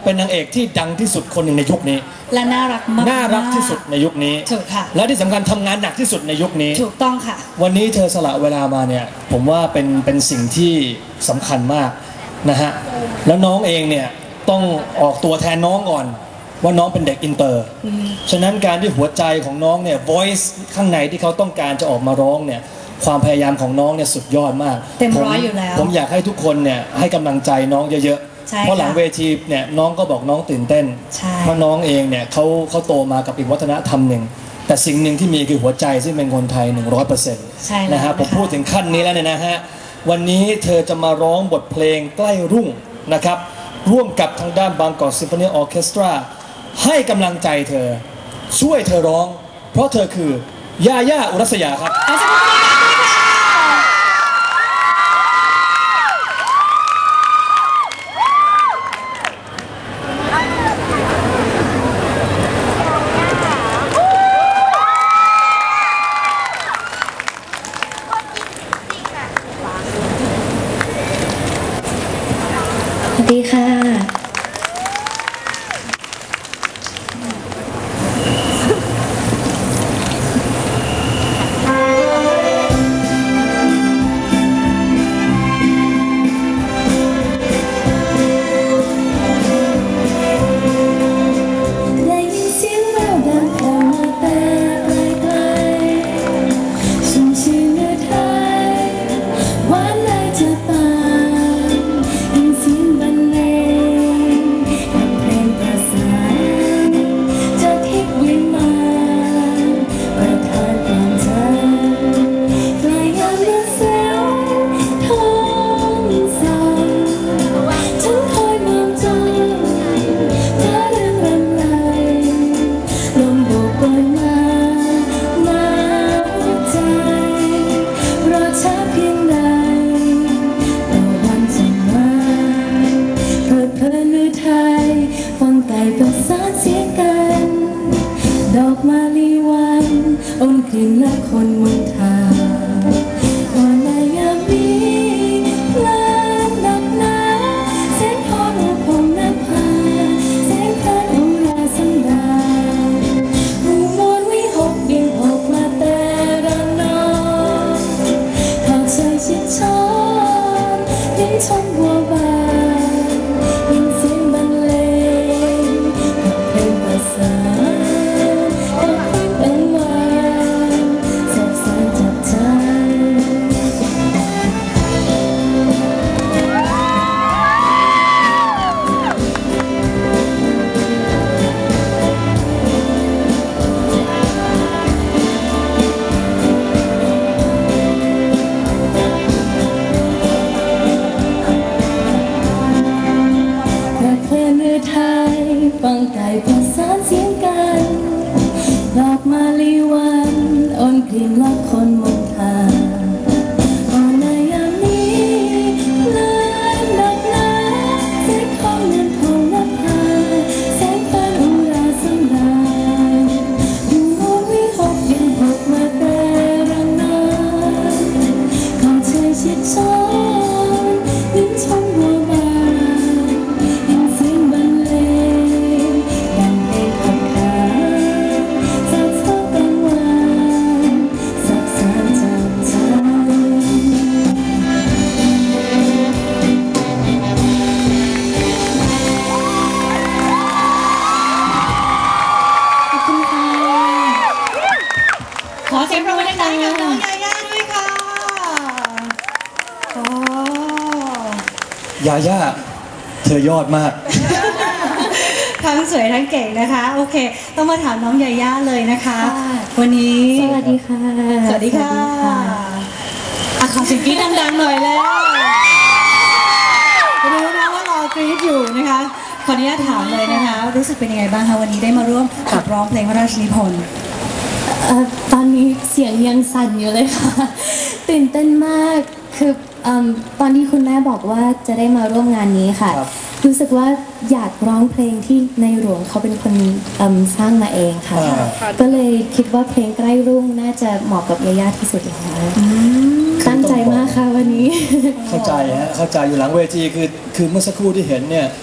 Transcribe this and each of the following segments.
เป็นนางเอกที่ดังที่สุดคนหนึ่งในยุคนี้และน่ารักมากน่ารักที่สุดในยุคนี้ถูกค่ะและที่สำคัญทำงานหนักที่สุดในยุคนี้ถูกต้องค่ะวันนี้เธอสละเวลามาเนี่ยผมว่าเป็นสิ่งที่สำคัญมากนะฮะแล้วน้องเองเนี่ยต้องออกตัวแทนน้องก่อนว่าน้องเป็นเด็กอินเตอร์ฉะนั้นการที่หัวใจของน้องเนี่ย voice ข้างในที่เขาต้องการจะออกมาร้องเนี่ยความพยายามของน้องเนี่ยสุดยอดมากเต็มร้อยอยู่แล้วผมอยากให้ทุกคนเนี่ยให้กำลังใจน้องเยอะๆเพราะหลังเวทีเนี่ยน้องก็บอกน้องตื่นเต้นเพราะน้องเองเนี่ยเขาโตมากับอีกวัฒนธรรมหนึ่งแต่สิ่งหนึ่งที่มีคือหัวใจซึ่งเป็นคนไทย 100% นะฮะผมพูดถึงขั้นนี้แล้วเนี่ยนะฮะวันนี้เธอจะมาร้องบทเพลงใกล้รุ่งนะครับร่วมกับทางด้านบางกอกซิมโฟนีออร์เคสตราให้กำลังใจเธอช่วยเธอร้องเพราะเธอคือย่าย่าอุรัสยาครับสวัสดีค่ะดอกมาลีวันอ้นกลิ่นและคนมนทาก่อนในยามนี้เพลินดับน้ำเส้นทองพงนภาเส้นทางองราสันดาหูมนวิหกบินออกมาแต่ระนองข่าวใจชิดช้อนยิ่งชมบัวบานยิ่งเสียงบรรเลงเพลงประสานฟังไก่ประสานเสียงกันดอกมาลีวันอ้นกลิ่นและคนมนทาอ่อนในยามนี้เพลินดับน้ำเสียงทองเงินทองนภาแสงไฟอุราสันดาหูโนวิหกยังหกมาแต่ระนองเข้าใจชิดช้อนยิ้มชมบัวบานขอเสียงปรบมือดังๆกับน้องยาย่าด้วยค่ะโอ้ยาย่าเธอยอดมากทั้งสวยทั้งเก่งนะคะโอเคต้องมาถามน้องยาย่าเลยนะคะวันนี้สวัสดีค่ะสวัสดีค่ะขอเสียงกรี๊ดดังๆหน่อยแล้วรู้นะว่ารอกรี๊ดอยู่นะคะขออนุญาตถามเลยนะคะรู้สึกเป็นยังไงบ้างคะวันนี้ได้มาร่วมขับร้องเพลงพระราชนิพนธ์ตอนนี้เสียงยังสั่นอยู่เลยค่ะตื่นเต้นมากคือตอนที่คุณแม่บอกว่าจะได้มาร่วมงานนี้ค่ะรู้สึกว่าอยากร้องเพลงที่ในหลวงเขาเป็นคนสร้างมาเองค่ะก็เลยคิดว่าเพลงใกล้รุ่งน่าจะเหมาะกับยาย่าที่สุดแล้วตั้งใจมากค่ะวันนี้เข้าใจฮะเข้าใจอยู่หลังเวทีคือเมื่อสักครู่ที่เห็นเนี่ย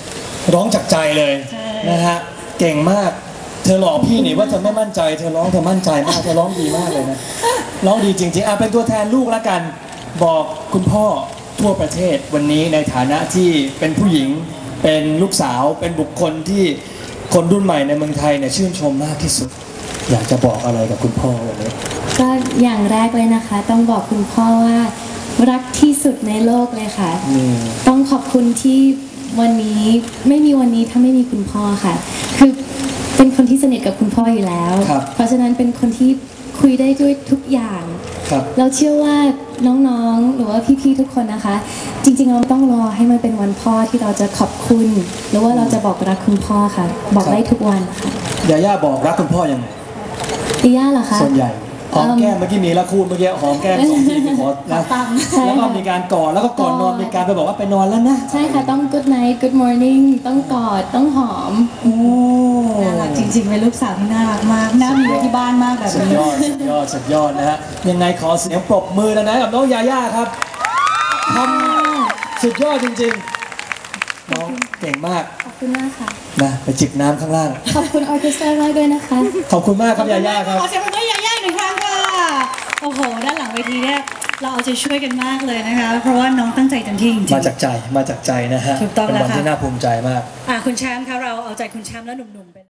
ร้องจากใจเลยนะฮะเก่งมากเธอหลอกพี่นี่ว่าเธอไม่มั่นใจเธอร้องเธอมั่นใจมากเธอร้องดีมากเลยนะร้องดีจริงๆเป็นตัวแทนลูกละกันบอกคุณพ่อทั่วประเทศวันนี้ในฐานะที่เป็นผู้หญิงเป็นลูกสาวเป็นบุคคลที่คนรุ่นใหม่ในเมืองไทยเนี่ยชื่นชมมากที่สุดอยากจะบอกอะไรกับคุณพ่อวันนี้ก็อย่างแรกเลยนะคะต้องบอกคุณพ่อว่ารักที่สุดในโลกเลยค่ะต้องขอบคุณที่วันนี้ไม่มีวันนี้ถ้าไม่มีคุณพ่อค่ะคือเป็นคนที่สนิทกับคุณพ่ออยู่แล้วเพราะฉะนั้นเป็นคนที่คุยได้ด้วยทุกอย่างเราเชื่อว่าน้องๆหรือว่าพี่ๆทุกคนนะคะจริงๆเราต้องรอให้มันเป็นวันพ่อที่เราจะขอบคุณหรือว่าเราจะบอกรักคุณพ่อค่ะบอกได้ทุกวันค่ะยาย่าบอกรักคุณพ่อยังไงยาย่าเหรอคะส่วนใหญ่หอมแก้มเมื่อกี้มีละคู่เมื่อกี้หอมแก้ม2 ทีขอนะแล้วก็มีการกอดแล้วก็ก่อนนอนมีการไปบอกว่าไปนอนแล้วนะใช่ค่ะต้อง good night good morning ต้องกอดต้องหอมน่ารักจริงๆเป็นลูกสาวที่น่ารักมากน่ามีที่บ้านมากแบบนี้สุดยอดนะฮะยังไงขอเสียงปรบมือนะกับน้องยาย่าครับทำสุดยอดจริงๆน้องเก่งมากขอบคุณมากค่ะนะไปจิบน้ำข้างล่างขอบคุณออร์เคสตรามากด้วยนะคะขอบคุณมากครับยาย่าครับขอเสียงปรบมือยาย่า1 ครั้งค่ะโอ้โหด้านหลังเวทีเนี่ยเราเอาใจช่วยกันมากเลยนะคะเพราะว่าน้องตั้งใจเต็มที่จริงๆมาจากใจนะฮะถูกต้องแล้วค่ะเป็นวันที่น่าภูมิใจมากคุณแชมป์คะเราเอาใจคุณแชมป์และหนุ่มๆไป